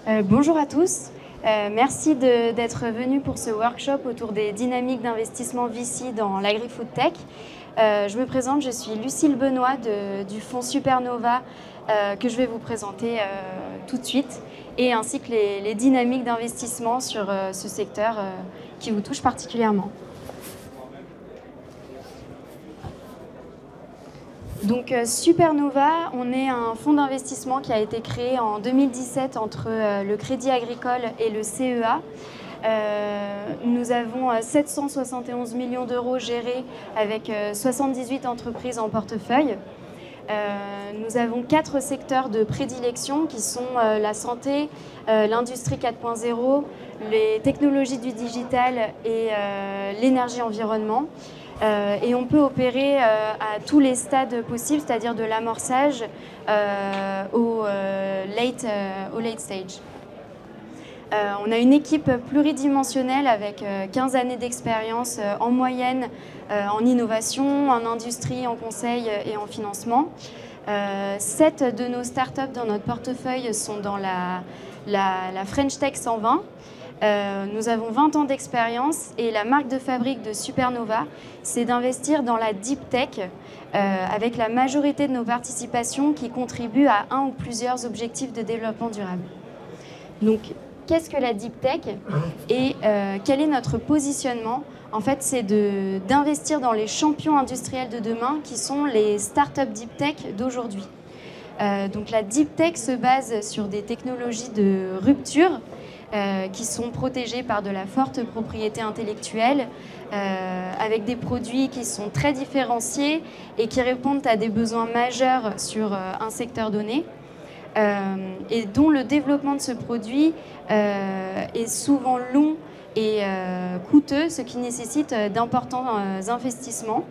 Bonjour à tous, merci d'être venus pour ce workshop autour des dynamiques d'investissement VC dans l'agri-food tech. Je me présente, je suis Lucille Benoît du fonds Supernova que je vais vous présenter tout de suite, et ainsi que les dynamiques d'investissement sur ce secteur qui vous touche particulièrement. Donc Supernova, on est un fonds d'investissement qui a été créé en 2017 entre le Crédit Agricole et le CEA. Nous avons 771 millions d'euros gérés avec 78 entreprises en portefeuille. Nous avons 4 secteurs de prédilection qui sont la santé, l'industrie 4.0, les technologies du digital et l'énergie-environnement. Et on peut opérer à tous les stades possibles, c'est-à-dire de l'amorçage au late stage. On a une équipe pluridimensionnelle avec 15 années d'expérience en moyenne en innovation, en industrie, en conseil et en financement. 7 de nos startups dans notre portefeuille sont dans la French Tech 120. Nous avons 20 ans d'expérience et la marque de fabrique de Supernova, c'est d'investir dans la deep tech avec la majorité de nos participations qui contribuent à un ou plusieurs objectifs de développement durable. Donc, qu'est-ce que la deep tech et quel est notre positionnement? En fait, c'est d'investir dans les champions industriels de demain qui sont les startups deep tech d'aujourd'hui. Donc, la deep tech se base sur des technologies de rupture qui sont protégés par de la forte propriété intellectuelle, avec des produits qui sont très différenciés et qui répondent à des besoins majeurs sur un secteur donné, et dont le développement de ce produit est souvent long et coûteux, ce qui nécessite d'importants investissements.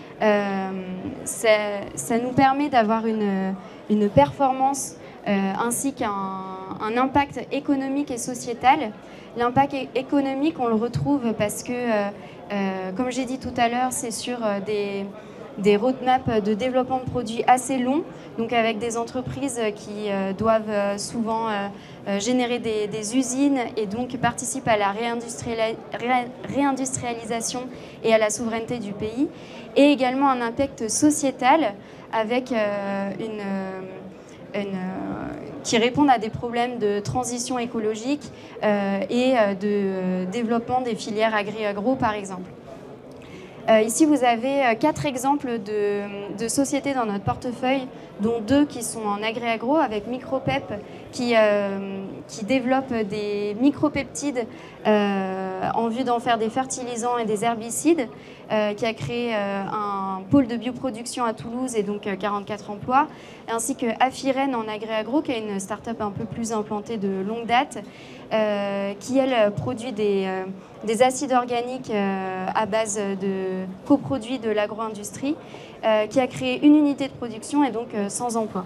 Ça nous permet d'avoir une performance ainsi qu'un impact économique et sociétal. L'impact économique, on le retrouve parce que, comme j'ai dit tout à l'heure, c'est sur des roadmaps de développement de produits assez longs, donc avec des entreprises qui doivent souvent générer des usines et donc participent à la réindustrialisation et à la souveraineté du pays, et également un impact sociétal avec qui répondent à des problèmes de transition écologique et de développement des filières agri-agro, par exemple. Ici, vous avez 4 exemples de sociétés dans notre portefeuille, dont 2 qui sont en agri-agro, avec Micropep qui développe des micropeptides en vue d'en faire des fertilisants et des herbicides, qui a créé un pôle de bioproduction à Toulouse et donc 44 emplois, ainsi que Afiren en agri-agro, qui est une start-up un peu plus implantée de longue date, qui, elle, produit des acides organiques à base de coproduits de l'agro-industrie, qui a créé une unité de production et donc 100 emplois.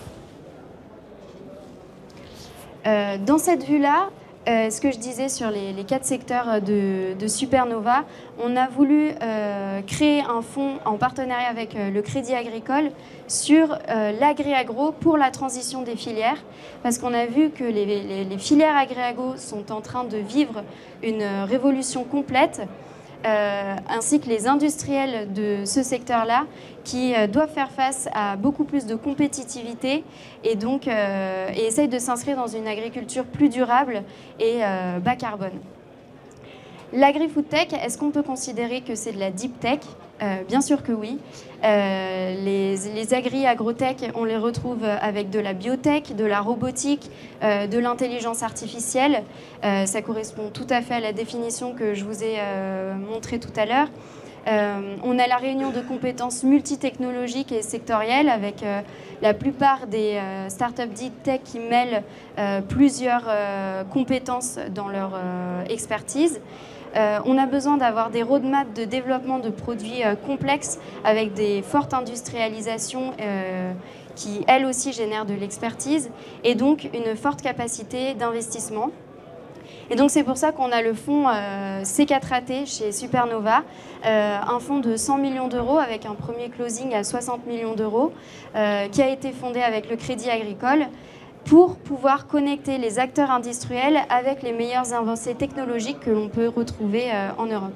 Dans cette vue-là, ce que je disais sur les 4 secteurs de Supernova, on a voulu créer un fonds en partenariat avec le Crédit Agricole sur l'agri-agro pour la transition des filières, parce qu'on a vu que les filières agri-agro sont en train de vivre une révolution complète, ainsi que les industriels de ce secteur-là qui doivent faire face à beaucoup plus de compétitivité et donc essayent de s'inscrire dans une agriculture plus durable et bas carbone. L'agri-food tech, est-ce qu'on peut considérer que c'est de la deep tech? Bien sûr que oui. Les agri-agrotech, on les retrouve avec de la biotech, de la robotique, de l'intelligence artificielle. Ça correspond tout à fait à la définition que je vous ai montrée tout à l'heure. On a la réunion de compétences multitechnologiques et sectorielles avec la plupart des startups deep tech qui mêlent plusieurs compétences dans leur expertise. On a besoin d'avoir des roadmaps de développement de produits complexes avec des fortes industrialisations qui, elles aussi, génèrent de l'expertise et donc une forte capacité d'investissement. Et donc c'est pour ça qu'on a le fonds C4AT chez Supernova, un fonds de 100 millions d'euros avec un premier closing à 60 millions d'euros qui a été fondé avec le Crédit Agricole. pour pouvoir connecter les acteurs industriels avec les meilleures avancées technologiques que l'on peut retrouver en Europe.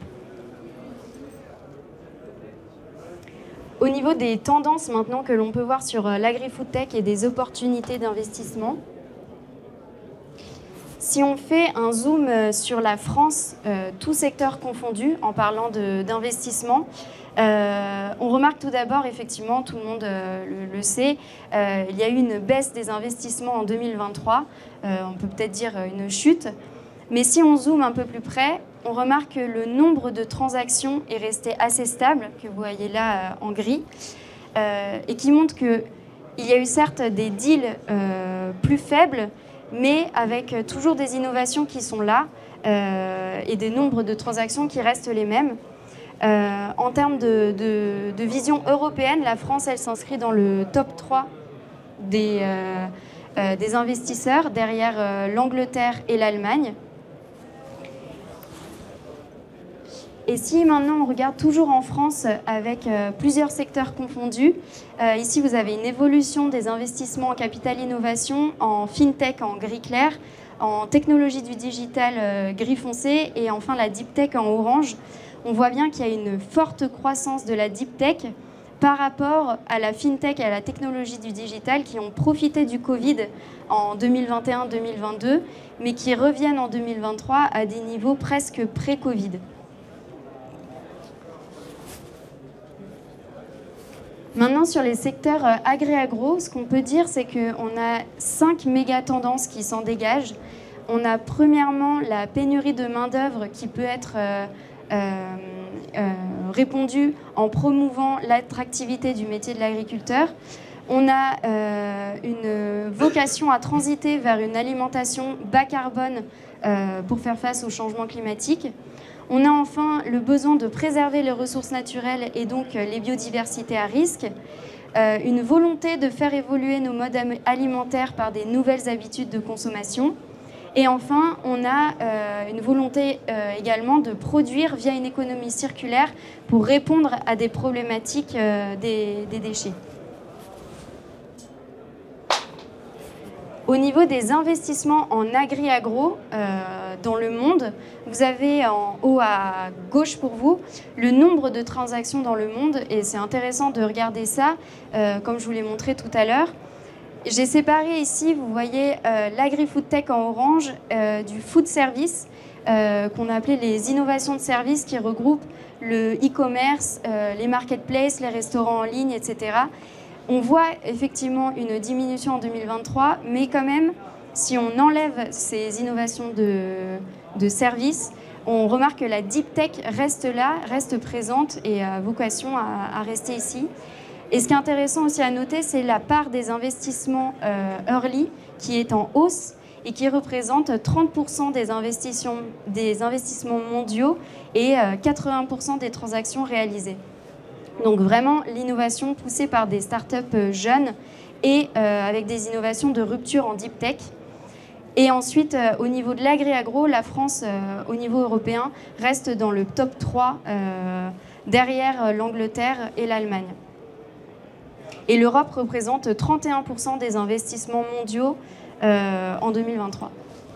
Au niveau des tendances maintenant que l'on peut voir sur l'agri-food tech et des opportunités d'investissement, si on fait un zoom sur la France, tout secteur confondu, en parlant d'investissement, on remarque tout d'abord, effectivement, tout le monde le sait, il y a eu une baisse des investissements en 2023, on peut peut-être dire une chute, mais si on zoome un peu plus près, on remarque que le nombre de transactions est resté assez stable, que vous voyez là en gris, et qui montre qu'il y a eu certes des deals plus faibles, mais avec toujours des innovations qui sont là et des nombres de transactions qui restent les mêmes. En termes de vision européenne, la France, elle s'inscrit dans le top 3 des investisseurs, derrière l'Angleterre et l'Allemagne. Et si maintenant on regarde toujours en France avec plusieurs secteurs confondus, ici vous avez une évolution des investissements en capital innovation, en fintech en gris clair, en technologie du digital gris foncé et enfin la deep tech en orange. On voit bien qu'il y a une forte croissance de la deep tech par rapport à la fintech et à la technologie du digital qui ont profité du Covid en 2021-2022, mais qui reviennent en 2023 à des niveaux presque pré-Covid. Maintenant, sur les secteurs agri-agro, ce qu'on peut dire, c'est qu'on a 5 méga tendances qui s'en dégagent. On a premièrement la pénurie de main-d'œuvre qui peut être répondue en promouvant l'attractivité du métier de l'agriculteur. On a une vocation à transiter vers une alimentation bas carbone pour faire face au changement climatique. On a enfin le besoin de préserver les ressources naturelles et donc les biodiversités à risque, une volonté de faire évoluer nos modes alimentaires par des nouvelles habitudes de consommation. Et enfin, on a une volonté également de produire via une économie circulaire pour répondre à des problématiques des déchets. Au niveau des investissements en agri-agro dans le monde, vous avez en haut à gauche pour vous le nombre de transactions dans le monde et c'est intéressant de regarder ça comme je vous l'ai montré tout à l'heure. J'ai séparé ici, vous voyez, l'agri-food tech en orange du food service qu'on a appelé les innovations de services qui regroupent le e-commerce, les marketplaces, les restaurants en ligne, etc. On voit effectivement une diminution en 2023, mais quand même, si on enlève ces innovations de services, on remarque que la deep tech reste là, reste présente et a vocation à rester ici. Et ce qui est intéressant aussi à noter, c'est la part des investissements early qui est en hausse et qui représente 30% des investissements mondiaux et 80% des transactions réalisées. Donc vraiment l'innovation poussée par des startups jeunes et avec des innovations de rupture en deep tech. Et ensuite, au niveau de l'agri-agro, la France, au niveau européen, reste dans le top 3 derrière l'Angleterre et l'Allemagne. Et l'Europe représente 31% des investissements mondiaux en 2023.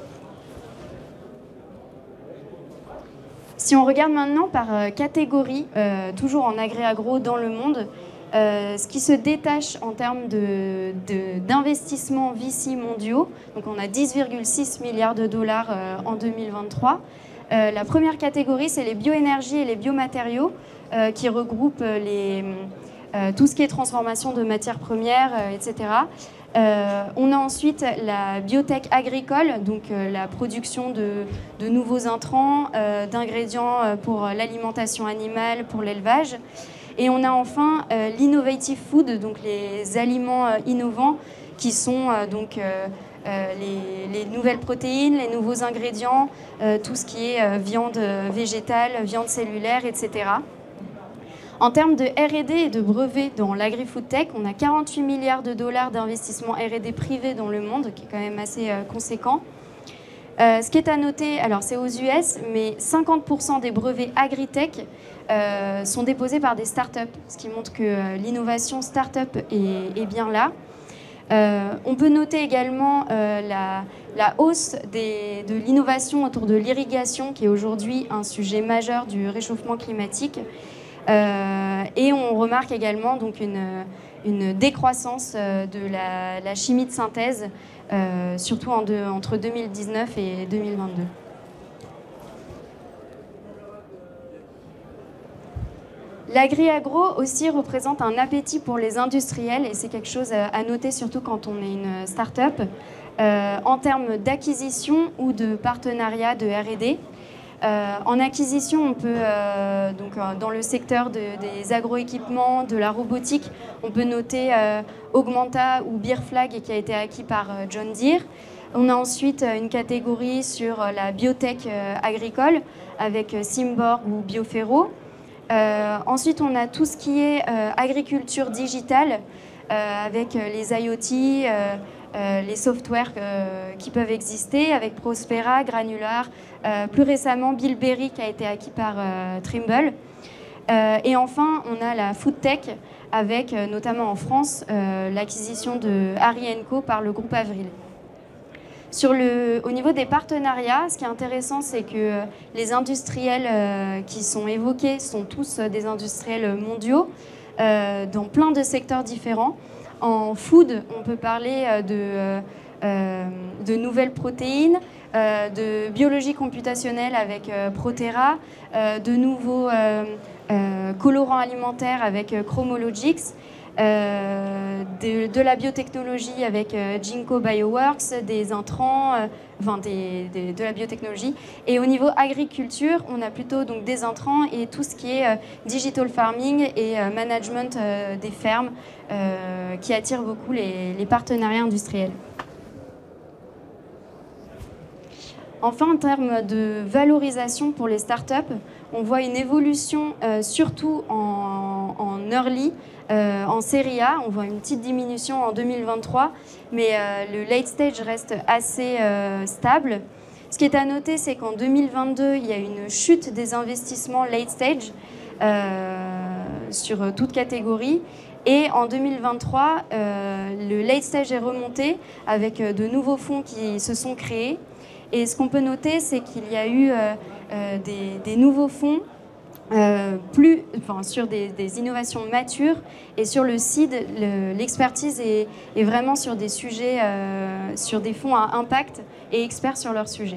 Si on regarde maintenant par catégorie, toujours en agri-agro dans le monde, ce qui se détache en termes d'investissements VC mondiaux, donc on a 10,6 milliards de dollars en 2023. La première catégorie, c'est les bioénergies et les biomatériaux qui regroupent tout ce qui est transformation de matières premières, etc. On a ensuite la biotech agricole, donc la production de nouveaux intrants, d'ingrédients pour l'alimentation animale, pour l'élevage. Et on a enfin l'innovative food, donc les aliments innovants qui sont les nouvelles protéines, les nouveaux ingrédients, tout ce qui est viande végétale, viande cellulaire, etc. En termes de R&D et de brevets dans l'agri-food tech, on a 48 milliards de dollars d'investissement R&D privé dans le monde, qui est quand même assez conséquent. Ce qui est à noter, alors c'est aux US, mais 50% des brevets agri-tech sont déposés par des startups, ce qui montre que l'innovation startup est bien là. On peut noter également la hausse de l'innovation autour de l'irrigation, qui est aujourd'hui un sujet majeur du réchauffement climatique. Et on remarque également donc une décroissance de la chimie de synthèse, surtout entre 2019 et 2022. L'agri-agro aussi représente un appétit pour les industriels et c'est quelque chose à noter surtout quand on est une start-up en termes d'acquisition ou de partenariat de R&D. En acquisition, on peut, dans le secteur des agroéquipements, de la robotique, on peut noter Augmenta ou Beerflag qui a été acquis par John Deere. On a ensuite une catégorie sur la biotech agricole avec Symborg ou Bioferro. Ensuite, on a tout ce qui est agriculture digitale avec les IoT, les softwares qui peuvent exister avec Prospera, Granular, plus récemment Bilberry qui a été acquis par Trimble. Et enfin, on a la food tech avec notamment en France l'acquisition de Harry & Co par le groupe Avril. Au niveau des partenariats, ce qui est intéressant, c'est que les industriels qui sont évoqués sont tous des industriels mondiaux dans plein de secteurs différents. En food, on peut parler de nouvelles protéines, de biologie computationnelle avec Protera, de nouveaux colorants alimentaires avec Chromologics, de la biotechnologie avec Ginkgo Bioworks, des intrants, de la biotechnologie. Et au niveau agriculture, on a plutôt donc, des intrants et tout ce qui est digital farming et management des fermes qui attire beaucoup les partenariats industriels. Enfin, en termes de valorisation pour les startups, on voit une évolution surtout en early, en série A. On voit une petite diminution en 2023, mais le late stage reste assez stable. Ce qui est à noter, c'est qu'en 2022, il y a une chute des investissements late stage sur toute catégorie. Et en 2023, le late stage est remonté avec de nouveaux fonds qui se sont créés. Et ce qu'on peut noter, c'est qu'il y a eu des nouveaux fonds sur des innovations matures. Et sur le seed, l'expertise est vraiment sur des sujets, sur des fonds à impact et experts sur leur sujet.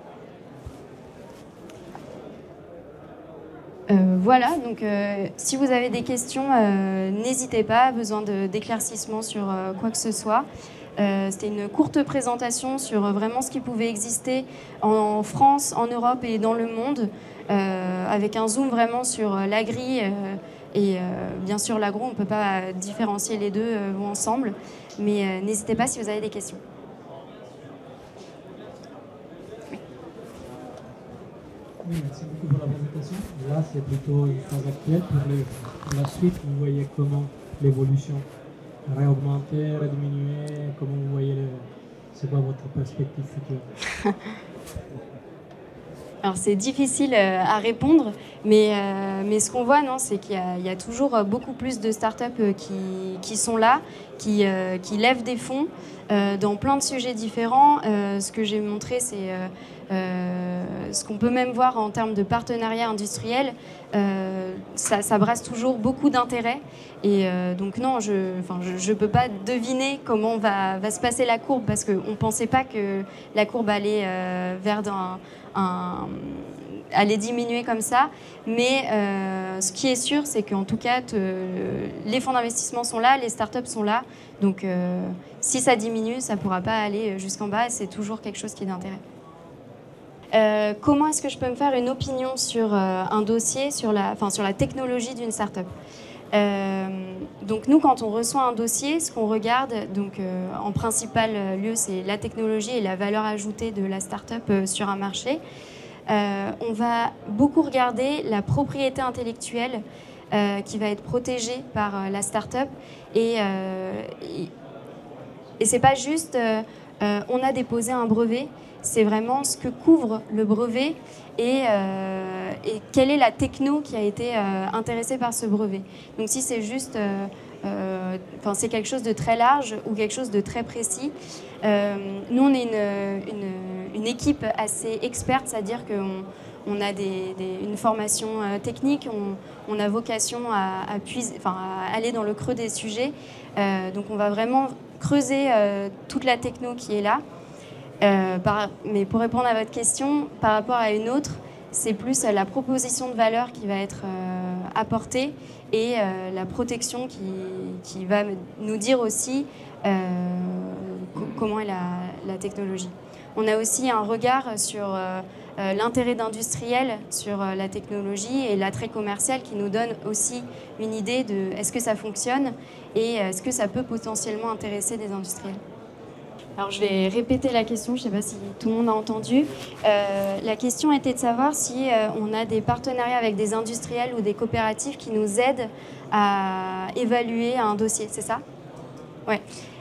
Voilà, donc si vous avez des questions, n'hésitez pas, besoin d'éclaircissements sur quoi que ce soit. C'était une courte présentation sur vraiment ce qui pouvait exister en France, en Europe et dans le monde, avec un zoom vraiment sur l'agri et bien sûr l'agro. On ne peut pas différencier les deux ensemble, mais n'hésitez pas si vous avez des questions. Oui, merci beaucoup pour la présentation. Là, c'est plutôt une phase actuelle. Pour la suite, vous voyez comment l'évolution réaugmenter, rediminuer, comment vous voyez c'est quoi votre perspective future? Alors c'est difficile à répondre, mais ce qu'on voit, c'est qu'il y a toujours beaucoup plus de startups qui sont là, qui lèvent des fonds dans plein de sujets différents. Ce que j'ai montré, c'est ce qu'on peut même voir en termes de partenariat industriel. Ça brasse toujours beaucoup d'intérêt. Et donc non, je ne peux pas deviner comment va se passer la courbe, parce qu'on ne pensait pas que la courbe allait allait diminuer comme ça. Mais ce qui est sûr, c'est qu'en tout cas, les fonds d'investissement sont là, les startups sont là. Donc si ça diminue, ça ne pourra pas aller jusqu'en bas. C'est toujours quelque chose qui est d'intérêt. Comment est-ce que je peux me faire une opinion sur un dossier, sur la technologie d'une startup? Donc nous, quand on reçoit un dossier, ce qu'on regarde, en principal lieu, c'est la technologie et la valeur ajoutée de la startup sur un marché. On va beaucoup regarder la propriété intellectuelle qui va être protégée par la startup et c'est pas juste on a déposé un brevet. C'est vraiment ce que couvre le brevet et quelle est la techno qui a été intéressée par ce brevet. Donc si c'est juste c'est quelque chose de très large ou quelque chose de très précis. Nous, on est une équipe assez experte, c'est-à-dire qu'on a une formation technique, on a vocation à aller dans le creux des sujets. Donc on va vraiment creuser toute la techno qui est là. Mais pour répondre à votre question, par rapport à une autre, c'est plus la proposition de valeur qui va être apportée et la protection qui va nous dire aussi comment est la technologie. On a aussi un regard sur l'intérêt d'industriel sur la technologie et l'attrait commercial qui nous donne aussi une idée de est-ce que ça fonctionne et est-ce que ça peut potentiellement intéresser des industriels. Alors je vais répéter la question, je ne sais pas si tout le monde a entendu. La question était de savoir si on a des partenariats avec des industriels ou des coopératives qui nous aident à évaluer un dossier, c'est ça? Ouais.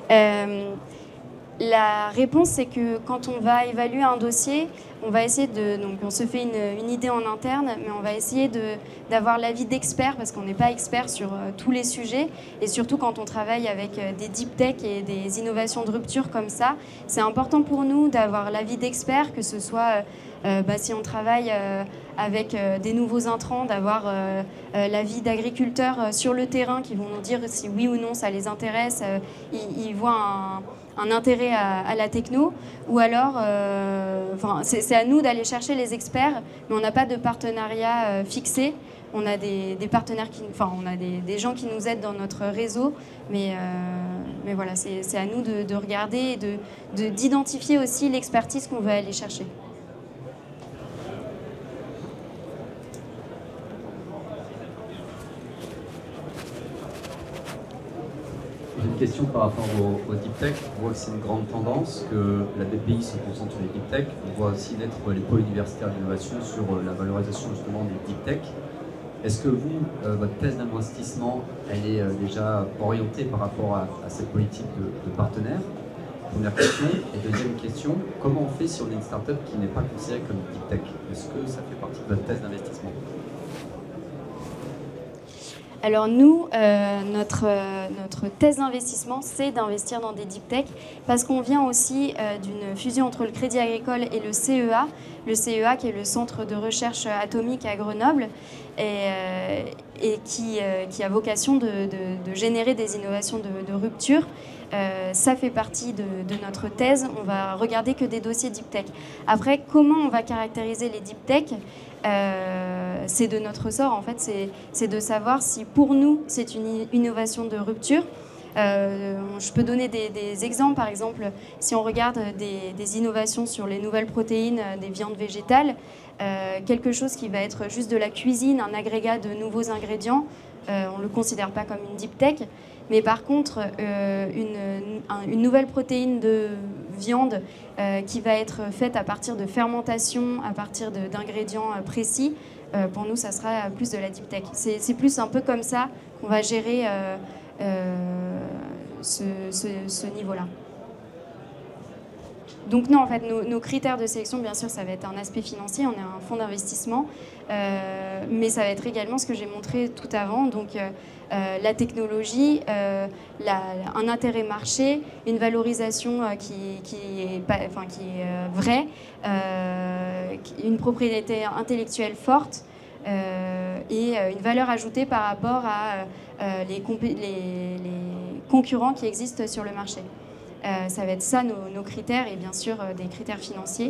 La réponse, c'est que quand on va évaluer un dossier, on va essayer donc on se fait une idée en interne, mais on va essayer d'avoir l'avis d'experts, parce qu'on n'est pas expert sur tous les sujets, et surtout quand on travaille avec des deep tech et des innovations de rupture comme ça, c'est important pour nous d'avoir l'avis d'experts, que ce soit si on travaille avec des nouveaux intrants, d'avoir l'avis d'agriculteurs sur le terrain qui vont nous dire si oui ou non ça les intéresse, ils voient un intérêt à la techno, ou alors c'est à nous d'aller chercher les experts, mais on n'a pas de partenariat fixé. On a des partenaires on a des gens qui nous aident dans notre réseau, mais voilà, c'est à nous de regarder et d'identifier aussi l'expertise qu'on veut aller chercher. Une question par rapport au deep tech. On voit que c'est une grande tendance, que la BPI se concentre sur les deep tech. On voit aussi naître les pôles universitaires d'innovation sur la valorisation justement des deep tech. Est-ce que vous, votre thèse d'investissement, elle est déjà orientée par rapport à cette politique de partenaires? Première question. Et deuxième question, comment on fait si on est une start-up qui n'est pas considérée comme deep tech? Est-ce que ça fait partie de votre thèse d'investissement? Alors nous, notre thèse d'investissement, c'est d'investir dans des deep tech parce qu'on vient aussi d'une fusion entre le Crédit Agricole et le CEA. Le CEA qui est le Centre de recherche atomique à Grenoble et qui a vocation de générer des innovations de rupture. Ça fait partie de notre thèse. On va regarder que des dossiers deep tech. Après, comment on va caractériser les deep tech? C'est de notre ressort, en fait, c'est de savoir si pour nous c'est une innovation de rupture. Je peux donner des exemples, par exemple, si on regarde des innovations sur les nouvelles protéines des viandes végétales, quelque chose qui va être juste de la cuisine, un agrégat de nouveaux ingrédients, on ne le considère pas comme une deep tech. Mais par contre, une nouvelle protéine de viande qui va être faite à partir de fermentation, à partir d'ingrédients précis, pour nous, ça sera plus de la deep tech. C'est plus un peu comme ça qu'on va gérer ce niveau-là. Donc non, en fait, nos critères de sélection, bien sûr, ça va être un aspect financier, on est un fonds d'investissement, mais ça va être également ce que j'ai montré tout avant, donc la technologie, un intérêt marché, une valorisation qui est vraie, une propriété intellectuelle forte et une valeur ajoutée par rapport à les concurrents qui existent sur le marché. Ça va être ça nos critères et bien sûr des critères financiers.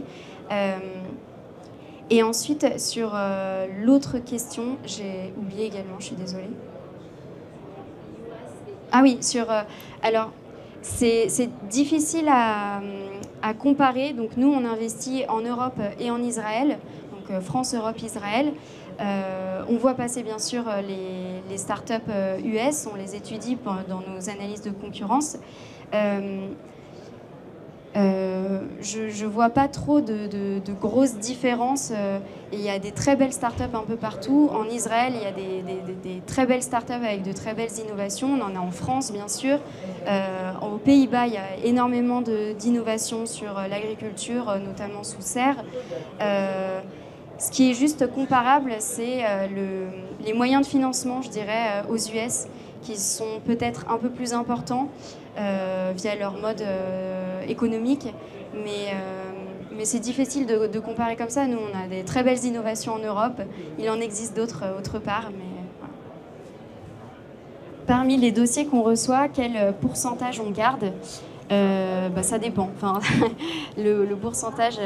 Et ensuite, sur l'autre question, j'ai oublié également, je suis désolée. Ah oui, alors, c'est difficile à comparer. Donc nous, on investit en Europe et en Israël, donc France, Europe, Israël. On voit passer bien sûr les startups US, on les étudie dans nos analyses de concurrence. Je ne vois pas trop de grosses différences. Il y a des très belles startups un peu partout. En Israël, il y a des très belles startups avec de très belles innovations. On en a en France, bien sûr. Aux Pays-Bas, il y a énormément d'innovations sur l'agriculture, notamment sous serre. Ce qui est juste comparable, c'est les moyens de financement, je dirais, aux US, qui sont peut-être un peu plus importants via leur mode économique, mais c'est difficile de comparer comme ça. Nous, on a des très belles innovations en Europe, il en existe d'autres autre part, mais voilà. Parmi les dossiers qu'on reçoit, quel pourcentage on garde? Ça dépend. Enfin, le pourcentage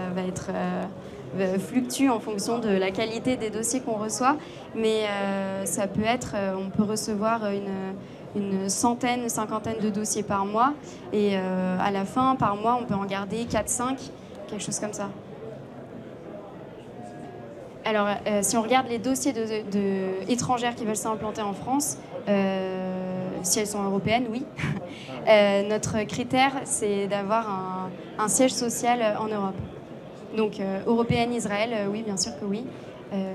fluctue en fonction de la qualité des dossiers qu'on reçoit, mais ça peut être, on peut recevoir une centaine, cinquantaine de dossiers par mois, et à la fin, par mois, on peut en garder 4-5, quelque chose comme ça. Alors, si on regarde les dossiers étrangères qui veulent s'implanter en France, si elles sont européennes, oui. Notre critère, c'est d'avoir un siège social en Europe. Donc, européenne, Israël, oui, bien sûr que oui. Voilà.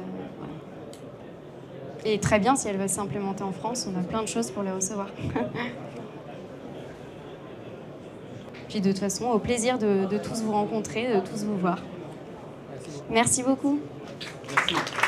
Et très bien, si elles veulent s'implémenter en France, on a plein de choses pour les recevoir. Puis de toute façon, au plaisir de tous vous rencontrer, de tous vous voir. Merci beaucoup. Merci.